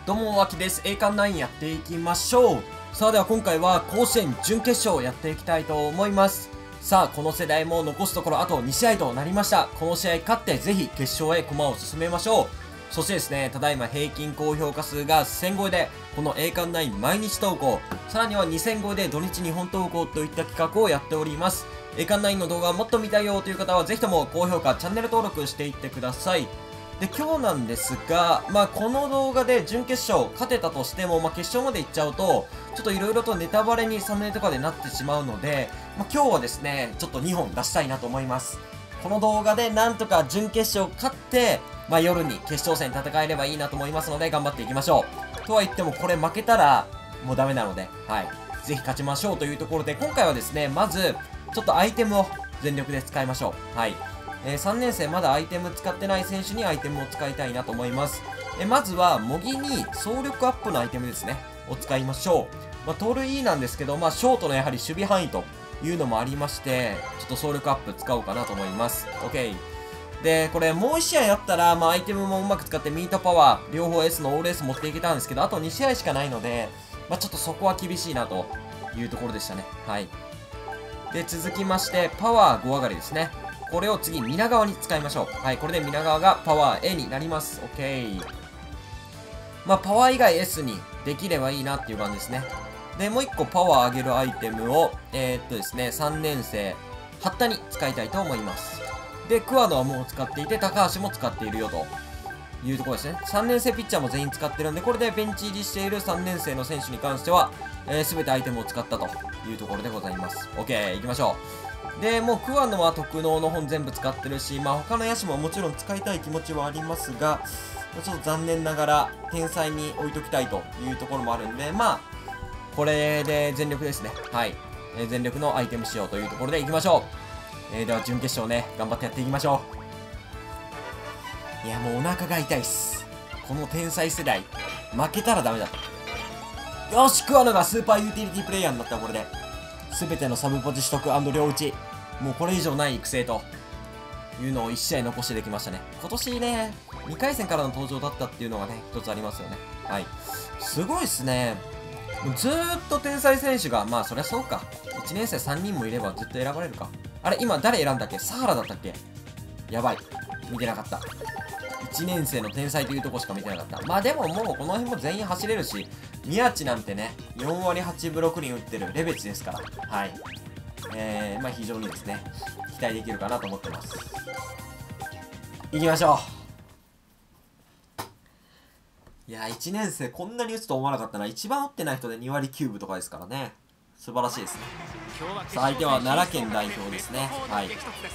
どうも、わきです。栄冠9やっていきましょう。さあ、では今回は甲子園準決勝をやっていきたいと思います。さあ、この世代も残すところあと2試合となりました。この試合勝ってぜひ決勝へ駒を進めましょう。そしてですね、ただいま平均高評価数が1000超えで、この栄冠9毎日投稿、さらには2000超えで土日2本投稿といった企画をやっております。栄冠9の動画をもっと見たいよという方はぜひとも高評価、チャンネル登録していってください。で、今日なんですが、この動画で準決勝勝てたとしても、決勝まで行っちゃうと、ちょっと色々とネタバレにサムネとかでなってしまうので、今日はですね、ちょっと2本出したいなと思います。この動画でなんとか準決勝勝って、夜に決勝戦戦えればいいなと思いますので、頑張っていきましょう。とは言っても、これ負けたら、もうダメなので、ぜひ勝ちましょうというところで、今回はですね、まず、ちょっとアイテムを全力で使いましょう。3年生まだアイテム使ってない選手にアイテムを使いたいなと思います。まずは、模擬に走力アップのアイテムですね、を使いましょう。盗塁なんですけど、ショートのやはり守備範囲というのもありまして、ちょっと走力アップ使おうかなと思います。OK。で、これもう1試合あったら、アイテムもうまく使ってミートパワー、両方 S のオール S 持っていけたんですけど、あと2試合しかないので、ちょっとそこは厳しいなというところでしたね。で、続きまして、パワー5上がりですね。これを次、皆川に使いましょう。これで皆川がパワー A になります。OK。パワー以外 S にできればいいなっていう感じですね。で、もう1個パワー上げるアイテムを、ですね、3年生、八田に使いたいと思います。で、桑野はもう使っていて、高橋も使っているよというところですね。3年生ピッチャーも全員使ってるんで、これでベンチ入りしている3年生の選手に関しては、すべてアイテムを使ったというところでございます。OK、行きましょう。で、もう桑野は特能の本全部使ってるし、他の野手ももちろん使いたい気持ちはありますが、ちょっと残念ながら、天才に置いときたいというところもあるんで、これで全力ですね。全力のアイテム使用というところで行きましょう。では準決勝ね、頑張ってやっていきましょう。いや、もうお腹が痛いっす。この天才世代、負けたらダメだと。よし、桑野がスーパーユーティリティプレイヤーになった。これで。すべてのサブポジ取得両打ち。もうこれ以上ない育成というのを1試合残してできましたね。今年ね、2回戦からの登場だったっていうのがね、一つありますよね。すごいっすね。もうずーっと天才選手が、そりゃそうか。1年生3人もいればずっと選ばれるか。あれ、今誰選んだっけ？サハラだったっけ？やばい。見てなかった。1年生の天才というとこしか見てなかった。でももうこの辺も全員走れるし、宮地なんてね、4割8分6厘打ってるレベチですから。非常にですね、期待できるかなと思ってます。行きましょう。いや、1年生こんなに打つと思わなかったな。一番打ってない人で2割9分とかですからね。素晴らしいですね。さあ、相手は奈良県代表ですね。大和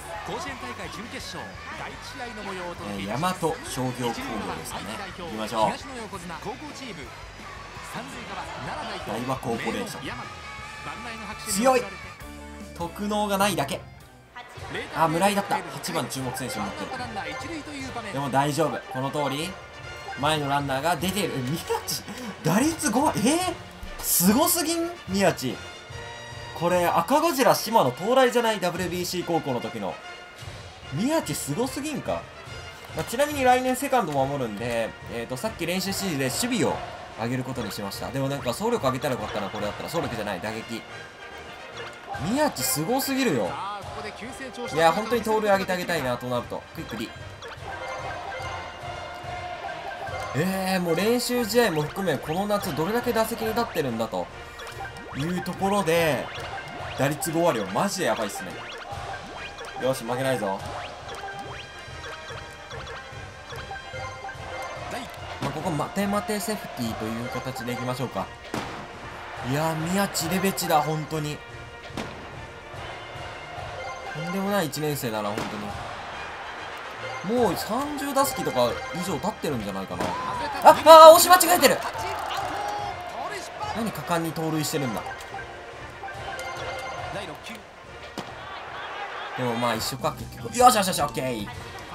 商業工業ですかね。行きましょう。大和コーポレーション。強い。特能がないだけ。村井だった。8番注目選手を持ってる。でも大丈夫。この通り前のランナーが出ている。宮地打率5割。すごすぎん宮地。これ赤ゴジラ島の到来じゃない？ WBC 高校の時の宮地すごすぎんか。ちなみに来年セカンド守るんで、さっき練習指示で守備を上げることにしました。でもなんか走力上げたらよかったな。これだったら走力じゃない、打撃。宮地すごすぎるよ。いや、本当に盗塁上げてあげたいなとなると。クイック D。もう練習試合も含め、この夏どれだけ打席に立ってるんだというところで、打率5割はマジでやばいっすね。よし、負けないぞ。ここ待て待てセーフティーという形でいきましょうか。いやー、宮地レベチだ、本当に。とんでもない1年生だな、本当に。もう30打席とか以上経ってるんじゃないかな。押し間違えてる。何果敢に盗塁してるんだ。でも一緒か、結局。よしよしよし、オッケー。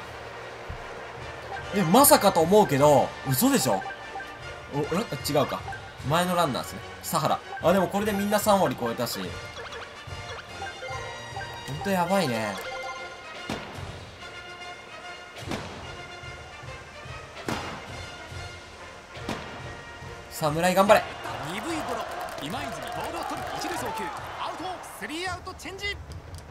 まさかと思うけど、嘘でしょ。違うか。前のランナーですね。サハラ。でもこれでみんな3割超えたし。ほんとやばいね。 さあ村井頑張れ。 鈍いゴロ、今泉ボールを取る、一塁送球アウト、スリーアウトチェンジ。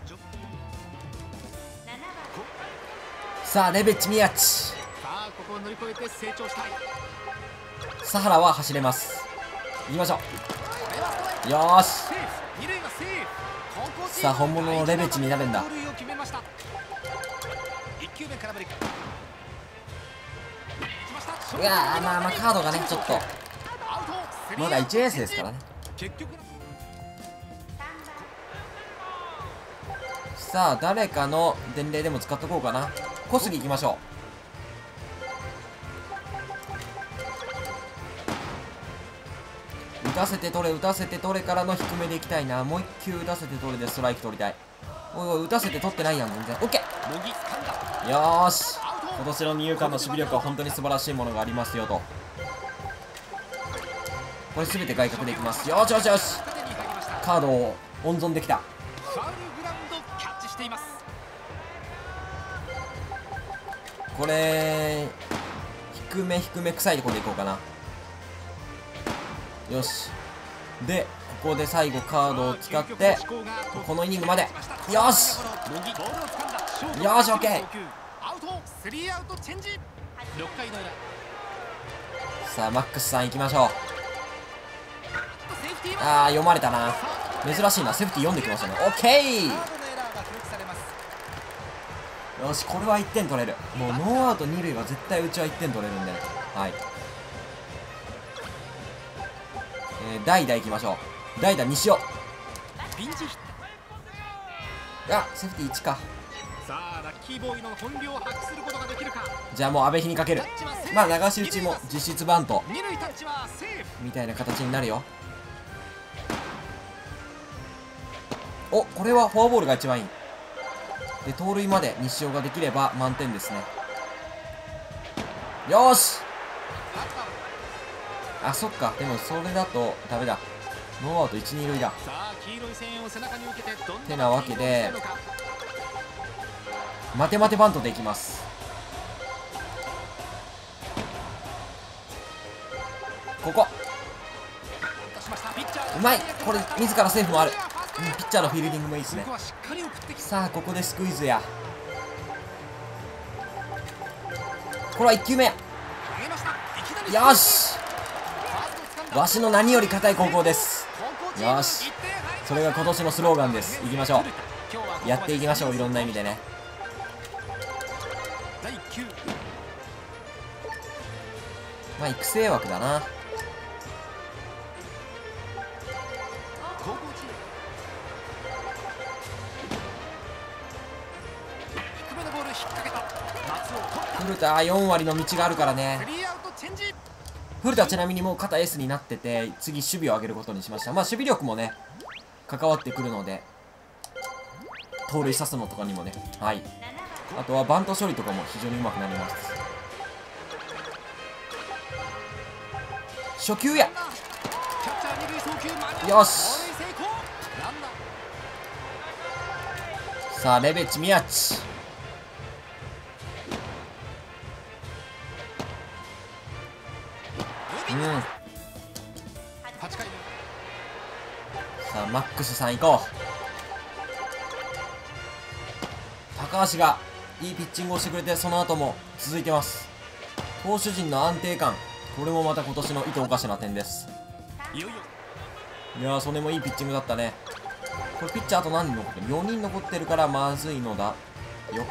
さあレベチ宮地、 さあここを乗り越えて成長したい。 佐原は走れます。行きましょこれはストライク。 う。よーし、 セーフ、二塁はセーフ。ここさあ本物のレベチになるんだ。 盗塁を決めました。一球目空振り。 うわー、まあカードがねちょっとまだ1年生ですからね。 結局さあ誰かの伝令でも使っとこうかな。小杉行きましょう。打たせて取れ、打たせて取れからの低めでいきたいな。もう1球打たせて取れでストライク取りたい。おいおい、打たせて取ってないやん全然。オッケー、よーし、今年の二遊間の守備力は本当に素晴らしいものがありますよと。これ全て外角でいきます。よしよしよし、カードを温存できた。 ファウルグラウンドキャッチしています。 これ低め低め臭いところでいこうかな。よし、でここで最後カードを使ってこのイニングまで。よしよし、オッケー。 アウト、スリーアウトチェンジ。6回の裏。 さあマックスさん行きましょう。あー読まれたな。珍しいな、セーフティー読んできましたね。オッケー。よし、これは1点取れる。もうノーアウト2塁は絶対うちは1点取れるんで、はい。代打行きましょう。代打西尾。あ、セーフティー1か。 さあラッキーボーイの本領を発揮することができるか。 じゃあもう阿部比にかける。まあ流し打ちも実質バント二塁タッチはセーフみたいな形になるよ。お、これはフォアボールが一番いい。で盗塁まで西尾ができれば満点ですね。よーし。あ、そっか、でもそれだとダメだ。ノーアウト1、2塁だ。 さあ黄色い声援を背中に受けてどんなてなわけで待て待てバントでいきます。ここうまい。これ自らセーフもある。ピッチャーのフィールディングもいいですね。さあここでスクイズや。これは1球目や。よし、わしの何より硬い高校です。よし、それが今年のスローガンです。いきましょう。やっていきましょう、いろんな意味でね。まあ育成枠だな。古田4割の道があるからね。古田はちなみにもう肩 S になってて、次守備を上げることにしました。まあ守備力もね関わってくるので、盗塁刺すのとかにもね。はい、あとはバント処理とかも非常にうまくなります。初球や。よし。さあレベチ宮地。さあマックスさん行こう。高橋がいいピッチングをしてくれて、その後も続いてます。投手陣の安定感、これもまた今年のいとおかしな点です。いやー、それもいいピッチングだったね。これピッチャーあと何人残ってる？ 4 人残ってるからまずいのだよ。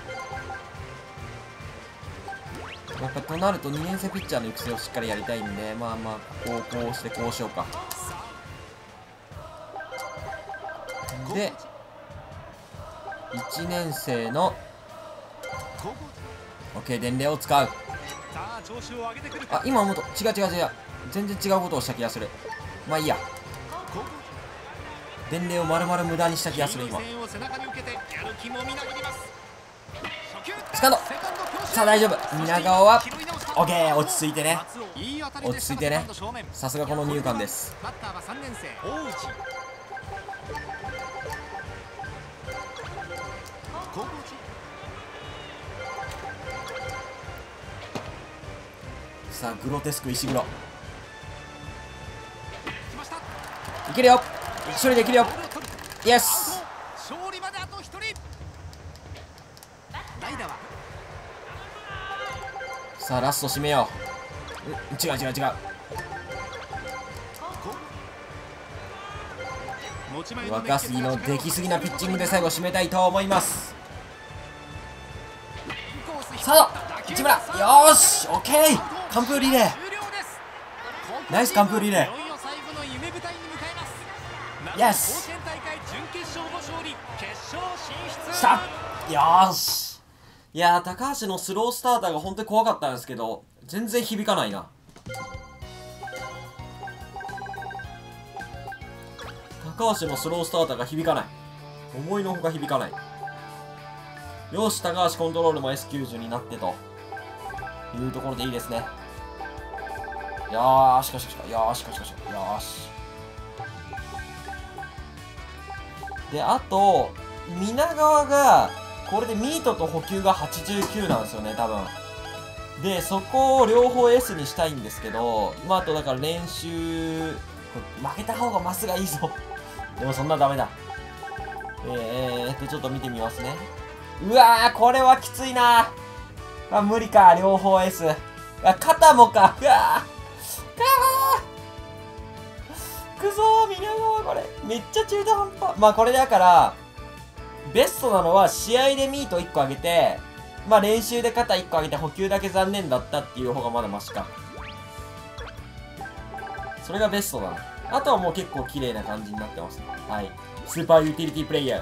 やっぱとなると2年生ピッチャーの育成をしっかりやりたいんで、まあまあこうしてこうしようか。で1年生の OK 伝令を使う。あ、今思うと違う全然違うことをした気がする。まあいいや、伝令を丸々無駄にした気がする。今セカンド。さあ大丈夫。皆川は OK。 落ち着いてね、落ち着いてね。さすがこの入管です。さあグロテスク石黒。 いけるよ。一人できるよ。イエス。 勝利まであと1人。代打はさあラスト締めよう。違う。若杉のできすぎなピッチングで最後締めたいと思います。さあ市村、よーし、オッケー。完封リレー、ナイス完封リレー。イエス。したよーし。いやー、高橋のスロースターターが本当に怖かったんですけど、全然響かないな。高橋のスロースターターが響かない。思いのほか響かない。よし、高橋コントロールも S90 になってというところでいいですね。よーし。で、あと、皆川が、これでミートと補給が89なんですよね、多分。で、そこを両方 S にしたいんですけど、あとだから練習、負けた方がマスがいいぞ。でもそんなダメだ。ちょっと見てみますね。うわー、これはきついな。無理か、両方 S。肩もか。うわー。くそー、皆川これ。めっちゃ中途半端。これだから、ベストなのは試合でミート1個上げて、練習で肩1個上げて補給だけ残念だったっていう方がまだマシか。それがベストだな。あとはもう結構綺麗な感じになってますね。はい。スーパーユーティリティプレイヤー。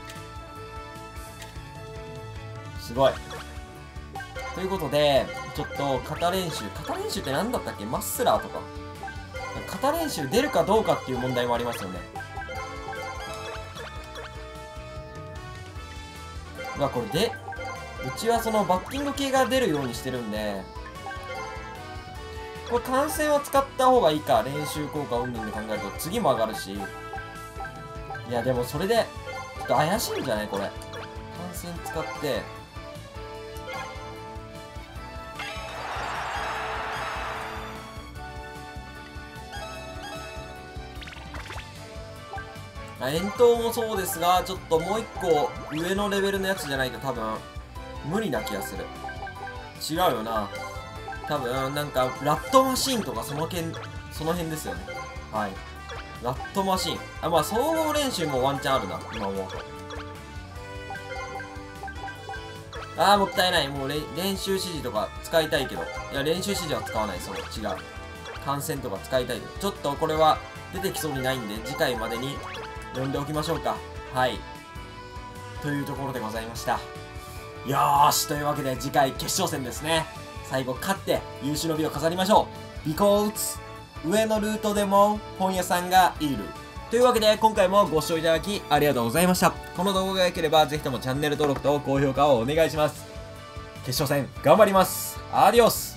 すごい。ということで、ちょっと肩練習って何だったっけ？マッスラーとか。肩練習出るかどうかっていう問題もありますよね。これで、うちはそのバッティング系が出るようにしてるんで、これ観戦は使った方がいいか、練習効果云々で考えると次も上がるし。いやでもそれで、ちょっと怪しいんじゃないこれ。観戦使って、遠投もそうですが、ちょっともう一個上のレベルのやつじゃないと多分無理な気がする。違うよな。多分なんかラットマシーンとかその辺ですよね。はい。ラットマシーン。総合練習もワンチャンあるな、今思うと。もったいない。もう練習指示とか使いたいけど。いや、練習指示は使わない。違う。観戦とか使いたいけど。ちょっとこれは出てきそうにないんで、次回までに読んでおきましょうか。はい。というところでございました。よーし。というわけで次回決勝戦ですね。最後勝って優秀の美を飾りましょう。because 上のルートでも本屋さんがいる。というわけで今回もご視聴いただきありがとうございました。この動画が良ければぜひともチャンネル登録と高評価をお願いします。決勝戦頑張ります。アディオス。